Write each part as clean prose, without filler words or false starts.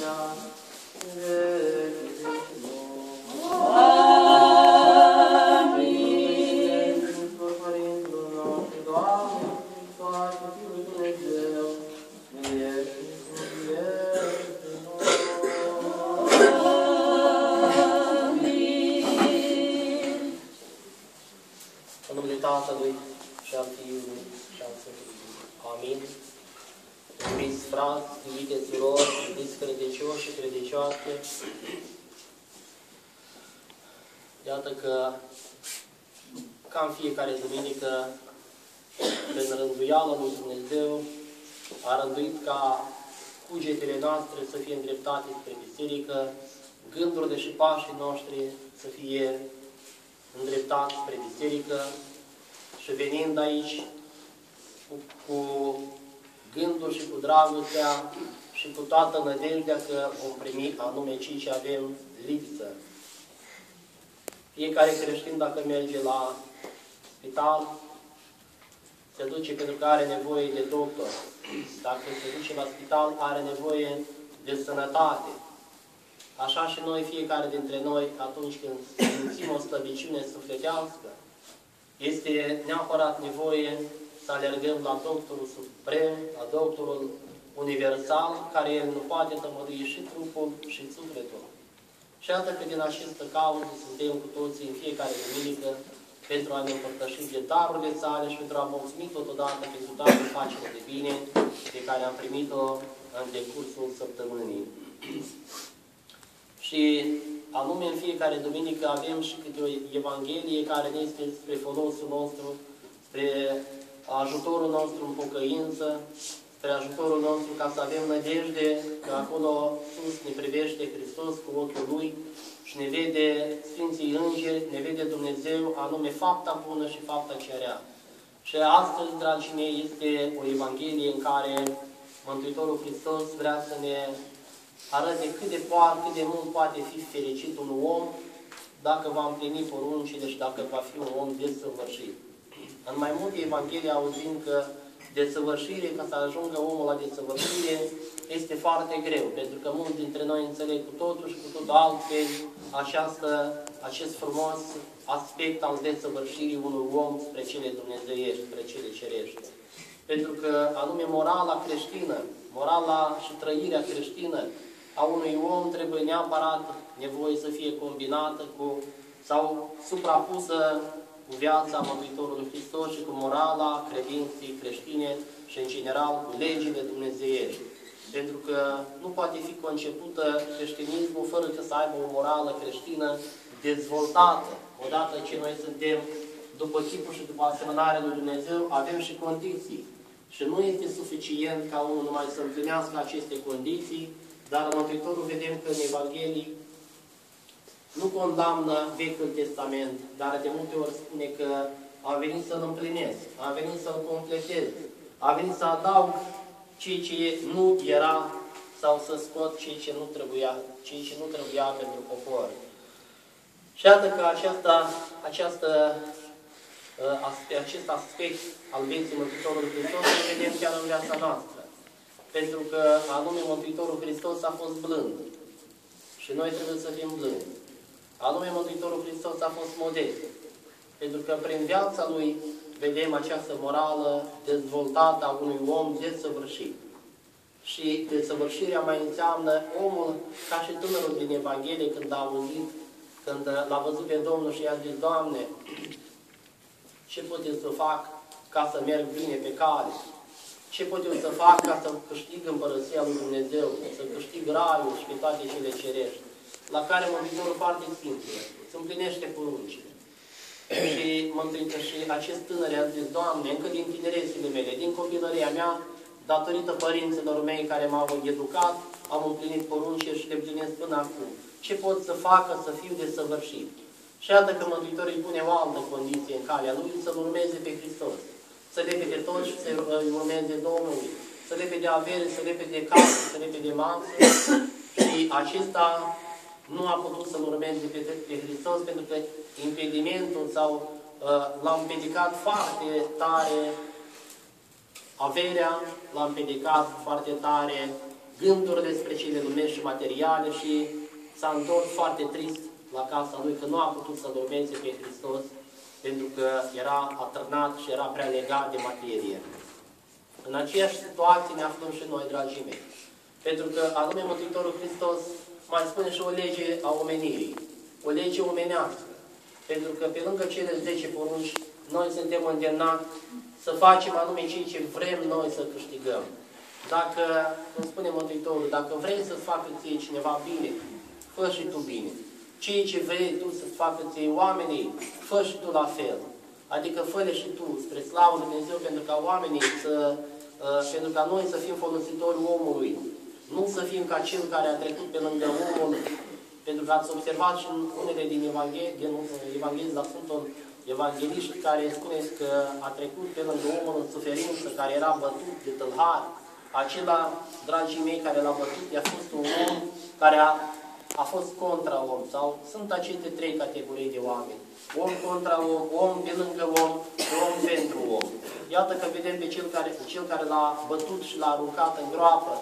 Tatălui și al Fiului și al Sfântului Duh. Amin. Iubiți frați, iubite surori, iubiți credincioși și credincioase, iată că, ca în fiecare duminică, prin rânduiala lui Dumnezeu, a rânduit ca cugetele noastre să fie îndreptate spre biserică, gândurile și pașii noștri să fie îndreptați spre biserică, și venind aici cu gândul și cu dragostea și cu toată nădejdea că vom primi anume ceea ce avem lipsă. Fiecare creștin, dacă merge la spital, se duce pentru că are nevoie de doctor. Dacă se duce la spital, are nevoie de sănătate. Așa și noi, fiecare dintre noi, atunci când simțim o slăbiciune sufletească, este neapărat nevoie să alergăm la doctorul suprem, la doctorul universal, care El nu poate tămădui și trupul și sufletul. Și iată că din această cauză suntem cu toții în fiecare duminică pentru a ne împărtăși de darurile sale și pentru a mulțumi totodată pentru toate facerile de bine pe care am primit-o în decursul săptămânii. Și anume în fiecare duminică avem și câte o Evanghelie care ne este spre folosul nostru, spre ajutorul nostru în pocăință, spre ajutorul nostru ca să avem nădejde că acolo sus ne privește Hristos cu ochiul Lui și ne vede Sfinții Îngeri, ne vede Dumnezeu, anume fapta bună și fapta cea rea. Și astăzi, dragii mei, este o Evanghelie în care Mântuitorul Hristos vrea să ne arăte cât de mult poate fi fericit un om dacă va împlini poruncile și dacă va fi un om desăvârșit. În mai multe Evanghelii auzim că desăvârșire, ca să ajungă omul la desăvârșire, este foarte greu, pentru că mulți dintre noi înțeleg cu totul și cu totul altfel acest frumos aspect al desăvârșirii unui om spre cele dumnezeiești, spre cele cerești. Pentru că anume morala creștină, morala și trăirea creștină a unui om trebuie neapărat nevoie să fie combinată cu sau suprapusă cu viața Mântuitorului Hristos și cu morala credinței creștine și în general cu legile dumnezeiești. Pentru că nu poate fi concepută creștinismul fără să aibă o morală creștină dezvoltată. Odată ce noi suntem după chipul și după asemănarea lui Dumnezeu, avem și condiții. Și nu este suficient ca unul numai să împlinească aceste condiții, dar Mântuitorul vedem că în Evanghelii nu condamnă Vechiul Testament, dar de multe ori spune că am venit să-l împlinesc, am venit să-l completez, am venit să adaug ceea ce nu era sau să scot ceea ce nu trebuia pentru popor. Și iată că acest aspect al vieții Mântuitorului Hristos îl vedem chiar în viața noastră. Pentru că anume Mântuitorul Hristos a fost blând. Și noi trebuie să fim blânzi. Anume Mântuitorul Hristos a fost modest. Pentru că prin viața Lui vedem această morală dezvoltată a unui om desăvârșit. Și desăvârșirea mai înseamnă omul, ca și tânărul din Evanghelie, când a auzit, când l-a văzut pe Domnul și i-a zis: Doamne, ce pot eu să fac ca să merg bine pe cale? Ce pot eu să fac ca să câștig împărăția lui Dumnezeu, să câștig raiul și pe toate cele cerești? La care Mântuitorul foarte simplu îți împlinește poruncile. Și acest tânăr i-a zis: Doamne, încă din tinerețile mele, din copilăria mea, datorită părinților mei care m-au educat, am împlinit poruncile și le împlinesc până acum. Ce pot să facă să fiu desăvârșit? Și iată că Mântuitorul îi pune o altă condiție în calea lui, să-L urmeze pe Hristos. Să lepede toți și să-L urmeze Domnului. Să lepede avere, să lepede casă, să lepede masă. Și acesta nu a putut să-L urmeze pe Hristos pentru că impedimentul sau l-a împiedicat foarte tare averea, l-a împiedicat foarte tare gândurile spre cele lumești și materiale și s-a întors foarte trist la casa lui că nu a putut să-L urmeze pe Hristos pentru că era atârnat și era prea legat de materie. În aceeași situație ne aflăm și noi, dragii mei. Pentru că anume Mântuitorul Hristos mai spune și o lege a omenirii, o lege omenească. Pentru că pe lângă cele 10 porunci, noi suntem îndemnați să facem anume ceea ce vrem noi să câștigăm. Dacă, cum spune Mântuitorul, dacă vrei să-ți facă ție cineva bine, fă și tu bine. Ceea ce vrei tu să-ți facă ție oamenii, fă și tu la fel. Adică fă-le și tu spre slavă lui Dumnezeu pentru ca oamenii pentru ca noi să fim folositori omului. Nu să fim ca cel care a trecut pe lângă omul. Pentru că ați observat și în unele din Evanghelii la Sfântul Evanghelist care spune că a trecut pe lângă omul în suferință, care era bătut de tâlhar. Acela, dragii mei, care l-a bătut, a fost un om care a fost contra om. Sau sunt aceste 3 categorii de oameni. Om contra om, om pe lângă om și om pentru om. Iată că vedem pe cel care l-a bătut și l-a aruncat în groapă.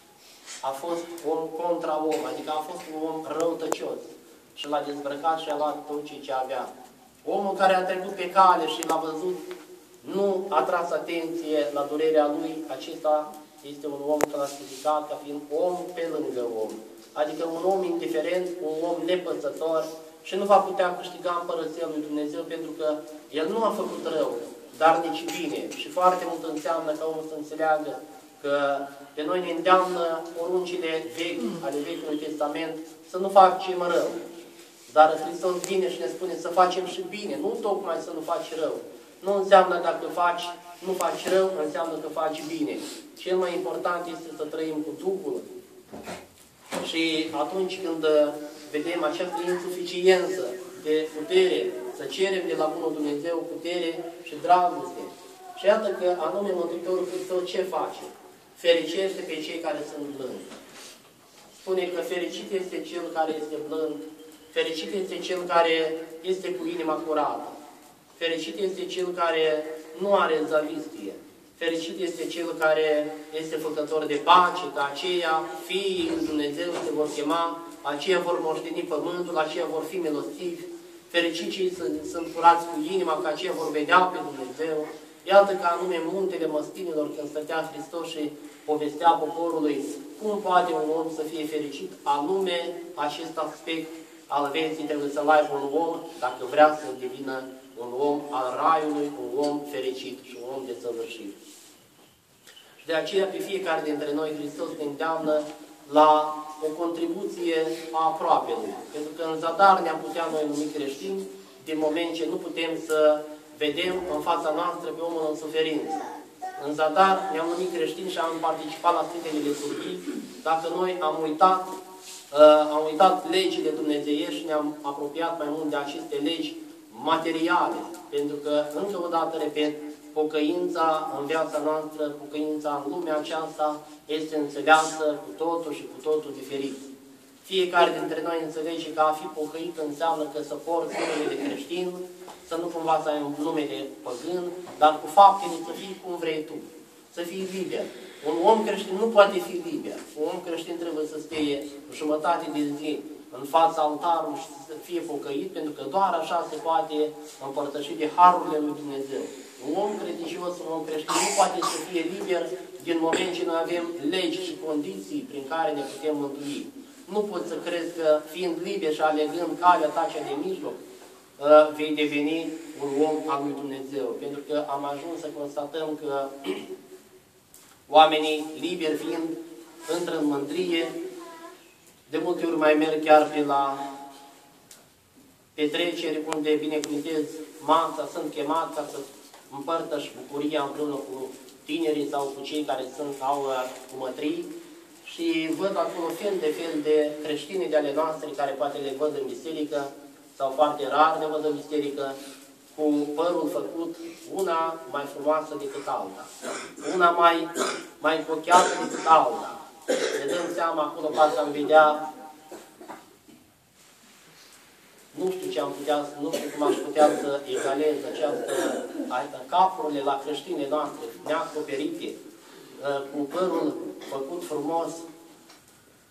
A fost om contra om, adică a fost un om răutăcios. Și l-a dezbrăcat și a luat tot ce avea. Omul care a trecut pe cale și l-a văzut, nu a tras atenție la durerea lui, acesta este un om clasificat ca fiind om pe lângă om. Adică un om indiferent, un om nepăsător și nu va putea câștiga împărăția lui Dumnezeu pentru că el nu a făcut rău, dar nici bine. Și foarte mult înseamnă ca omul să înțeleagă că pe noi ne îndeamnă poruncile vechi ale Vechiului Testament să nu facem rău. Dar Hristos vine și ne spune să facem și bine, nu tocmai să nu faci rău. Nu înseamnă dacă nu faci rău, înseamnă că faci bine. Cel mai important este să trăim cu Duhul. Și atunci când vedem această insuficiență de putere, să cerem de la Bunul Dumnezeu putere și dragoste. Și iată că anume Mântuitorul Hristos ce face? Fericește pe cei care sunt blânzi. Spune că fericit este cel care este blând, fericit este cel care este cu inima curată, fericit este cel care nu are zavistie, fericit este cel care este făcător de pace, că aceia fiii lui Dumnezeu se vor chema, aceia vor moșteni pământul, aceia vor fi milostivi, fericit cei sunt curați cu inima, că aceia vor vedea pe Dumnezeu. Iată că anume muntele măstinilor, când stătea Hristos și povestea poporului cum poate un om să fie fericit, anume acest aspect al vieții trebuie să-l aibă un om dacă vrea să devină un om al raiului, un om fericit și un om desăvârșit. Și de aceea pe fiecare dintre noi Hristos ne îndeamnă la o contribuție a aproapelui. Pentru că în zadar ne-am putea noi numi creștini din moment ce nu putem să vedem în fața noastră pe omul în suferință. În zadar ne-am numit creștini și am participat la Sfintele Liturghii dacă noi am uitat legile dumnezeiești și ne-am apropiat mai mult de aceste legi materiale. Pentru că, încă o dată, repet, pocăința în viața noastră, pocăința în lumea aceasta este înțeleasă cu totul și cu totul diferit. Fiecare dintre noi înțelege că a fi pocăit înseamnă că să porți numele de creștin, să nu cumva să ai un nume de păgân, dar cu faptele să fii cum vrei tu, să fii liber. Un om creștin nu poate fi liber. Un om creștin trebuie să stea jumătate de zi în fața altarului și să fie pocăit, pentru că doar așa se poate împărtăși de harurile lui Dumnezeu. Un om credincios, un om creștin nu poate să fie liber din moment ce noi avem legi și condiții prin care ne putem mântui. Nu poți să crezi că, fiind liber și alegând calea ta cea de mijloc, vei deveni un om al lui Dumnezeu. Pentru că am ajuns să constatăm că oamenii liberi fiind, intră în mândrie, de multe ori mai merg chiar pe la petreceri unde binecuvântez masa, sunt chemat ca să împărtăși bucuria împreună cu tinerii sau cu cei care au cumătrii și văd acolo fel de creștini de ale noastre care poate le văd în biserică sau foarte rar ne văd în biserică cu părul făcut una mai frumoasă decât alta, una mai cocheată decât alta. Ne dăm seama acolo, parcă am vedea, nu știu cum aș putea să egalez această capurile la creștine noastre, neacoperite, cu părul făcut frumos,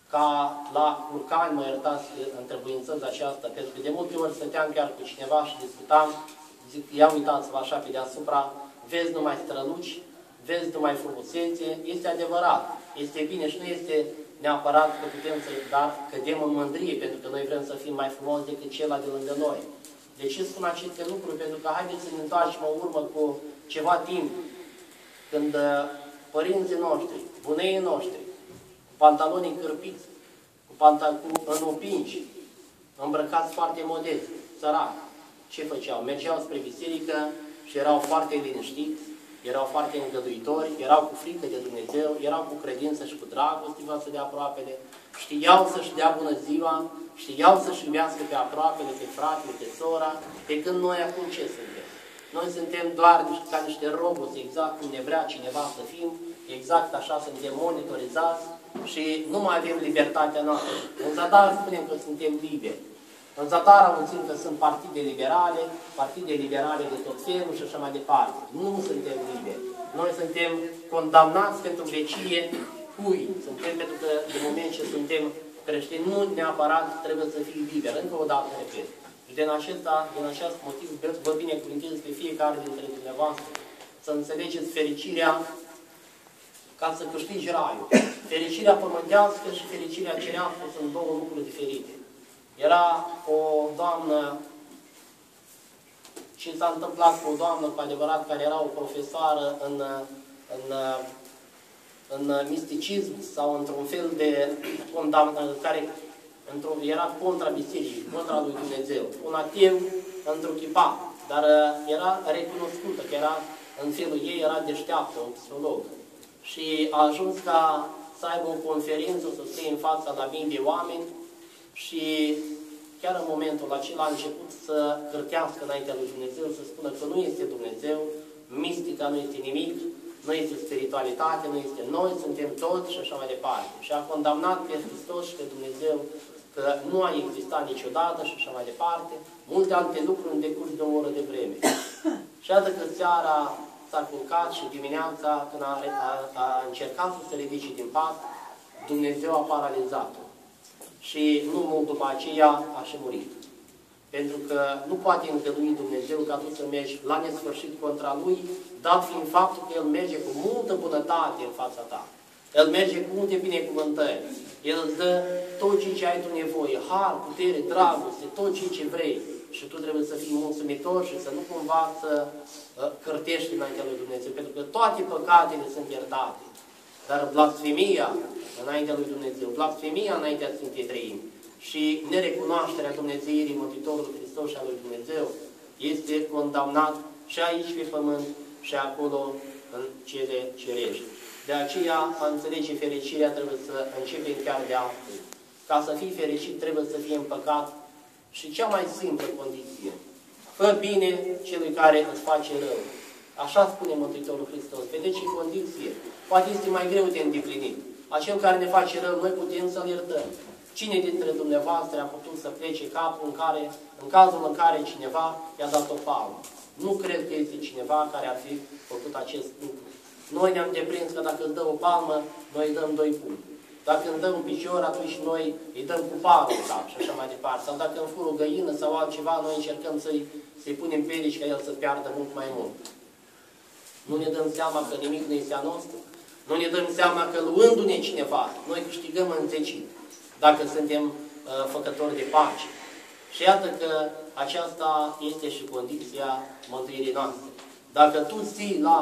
ca la curcani, mă iertați întrebuințăți aceasta, pentru că de multe ori stăteam chiar cu cineva și discutam, zic, ia uitați-vă așa pe deasupra, vezi numai străluci, vezi numai frumusețe, este adevărat, este bine și nu este neapărat că putem să, dar cădem în mândrie, pentru că noi vrem să fim mai frumoși decât cel de lângă noi. De ce spun aceste lucruri? Pentru că haideți să ne întoarcem în urmă cu ceva timp, când părinții noștri, buneii noștri, cu pantalonii cârpiți, cu înopingi, îmbrăcați foarte modest, săraci, ce făceau? Mergeau spre biserică și erau foarte liniștiți, erau foarte îngăduitori, erau cu frică de Dumnezeu, erau cu credință și cu dragoste față de aproapele, știau să-și dea bună ziua, știau să-și iubească pe aproapele, pe fratele, pe sora, pe când noi acum ce suntem? Noi suntem doar ca niște roboți, exact cum ne vrea cineva să fim, exact așa suntem monitorizați și nu mai avem libertatea noastră. În zadar spunem că suntem liberi. În zadar auzim că sunt partide liberale de tot felul și așa mai departe. Nu suntem liberi. Noi suntem condamnați pentru vecie cui? Suntem pentru că de moment ce suntem creștini, nu neapărat trebuie să fii liberi. Încă o dată, repet. Și din acest motiv vă binecuvântez pe fiecare dintre dumneavoastră să înțelegeți fericirea ca să câștigi raiul. Fericirea pământească și fericirea cerească sunt două lucruri diferite. Era o doamnă și s-a întâmplat cu o doamnă cu adevărat care era o profesoară în misticism sau într-un fel de care era contra bisericii, contra lui Dumnezeu. Un ateu întruchipat, dar era recunoscută, că era, în felul ei era deșteaptă, un psiholog. Și a ajuns ca să aibă o conferință, să stea în fața la mii de oameni și chiar în momentul acela a început să cârtească înaintea lui Dumnezeu, să spună că nu este Dumnezeu, mistica nu este nimic, nu este spiritualitate, nu este noi, suntem toți și așa mai departe. Și a condamnat pe Hristos și pe Dumnezeu că nu a existat niciodată și așa mai departe, multe alte lucruri în decurs de o oră de vreme. Și atât că seara s-a culcat și dimineața, când a încercat să se ridice din pat, Dumnezeu a paralizat-o. Și nu mult după aceea a și murit. Pentru că nu poate îngădui Dumnezeu ca tu să mergi la nesfârșit contra Lui, dat fiind faptul că El merge cu multă bunătate în fața ta. El merge cu multe binecuvântări. El îți dă tot ce ai tu nevoie, har, putere, dragoste, tot ce vrei. Și tu trebuie să fii mulțumitor și să nu cumva să cârtești înaintea lui Dumnezeu. Pentru că toate păcatele sunt iertate. Dar blasfemia înaintea lui Dumnezeu, blasfemia înaintea Sfintei Treimi și nerecunoașterea Dumnezeirii Mântuitorului Hristos și a lui Dumnezeu este condamnat și aici pe pământ și acolo în cele cerești. De aceea, a înțelege fericirea trebuie să începem chiar de astăzi. Ca să fii fericit trebuie să fii împăcat și cea mai simplă condiție. Fă bine celui care îți face rău. Așa spune Mântuitorul Hristos. Vedeți ce condiție? Poate este mai greu de îndeplinit. Acel care ne face rău, noi putem să-l iertăm. Cine dintre dumneavoastră a putut să plece capul în cazul în care cineva i-a dat o palmă? Nu cred că este cineva care ar fi făcut acest lucru. Noi ne-am deprins că dacă îți dă o palmă, noi îi dăm 2 pumni. Dacă îmi dă un picior, atunci noi îi dăm cu palmă și așa mai departe. Sau dacă îmi fur o găină sau altceva, noi încercăm să-i punem pelici ca el să piardă mult mai mult. Nu ne dăm seama că nimic nu este a nostru. Nu ne dăm seama că luându-ne cineva, noi câștigăm înzecit, dacă suntem făcători de pace. Și iată că aceasta este și condiția mântuirii noastre. Dacă tu ții la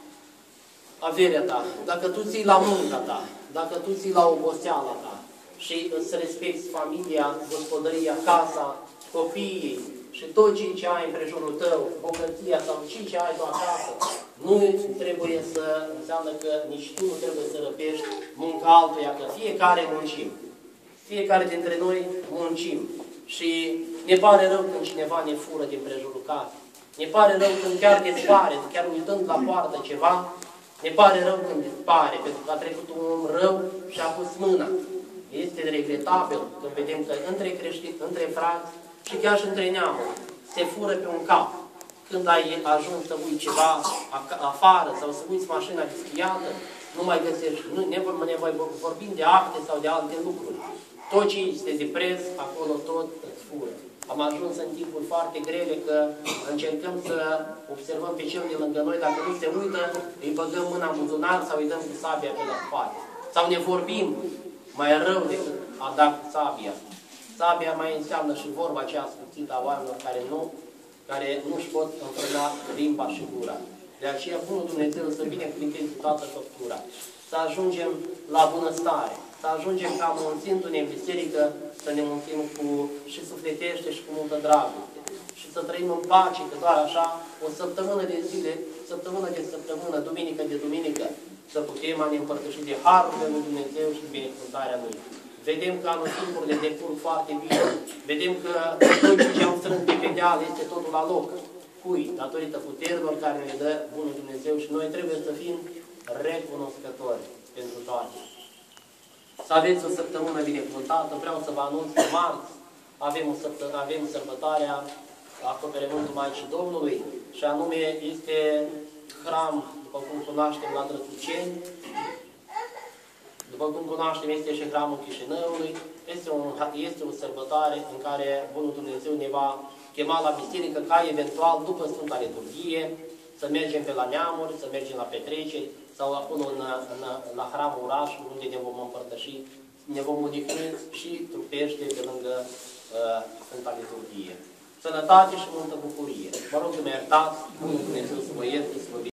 averea ta, dacă tu ții la munca ta, dacă tu ții la oboseala ta și îți respecti familia, gospodăria, casa, copiii și tot ce ai în prejurul tău, bogăția sau ce ai tu acasă, nu trebuie să înseamnă că nici tu nu trebuie să răpești munca altuia, că fiecare muncim. Fiecare dintre noi muncim. Și ne pare rău când cineva ne fură din prejurul casei. Ne pare rău când chiar dispare, chiar uitând la poartă ceva, ne pare rău când dispare, pentru că a trecut un om rău și a pus mâna. Este regretabil când vedem că între creștini, între frați și chiar și între neamuri se fură pe un cap. Când ai ajuns să uiți ceva afară sau să uiți mașina deschiată, nu mai găsești, ne vorbim de acte sau de alte lucruri. Tot ce este de preț, acolo tot îți fură. Am ajuns în timpuri foarte grele că încercăm să observăm pe cel de lângă noi, dacă nu se uită, îi băgăm mâna în buzunar sau îi dăm cu sabia pe la spate. Sau ne vorbim mai rău decât a da cu sabia. Sabia mai înseamnă și vorba aceea scuțită a oamenilor care nu-și pot înfrâna limba și gura. De aceea, Bunul Dumnezeu să binecuvânteze toată făptura. Să ajungem la bunăstare. Să ajungem ca munțindu-ne în biserică, să ne munțim și sufletește și cu multă dragoste. Și să trăim în pace, că doar așa, o săptămână de zile, săptămână de săptămână, duminică de duminică, să putem a ne împărtăși de harul de lui Dumnezeu și de binecuvântarea Lui. Vedem că anotimpurile decurg foarte bine. Vedem că tot ce am strâns pe pedeală este totul la loc. Cui? Datorită puterilor care ne dă Bunul Dumnezeu și noi trebuie să fim recunoscători pentru toate. Să aveți o săptămână binecuvântată. Vreau să vă anunț că marți avem sărbătoarea Acoperământul Maicii Domnului și anume este hram, după cum cunoaștem, la Drăsuceni. După cum cunoaștem, este și hramul Chișinăului. Este o sărbătoare în care Bunul Dumnezeu ne va chema la biserică ca eventual, după Sfânta Liturghie, să mergem pe la neamuri, să mergem la petreceri sau acolo la hramul orașului, unde ne vom împărtăși, ne vom odihni și trupește pe lângă Sfânta Liturghie. Sănătate și multă bucurie. Mă rog să mă iertați, Bunul Dumnezeu să vă ierte, să vă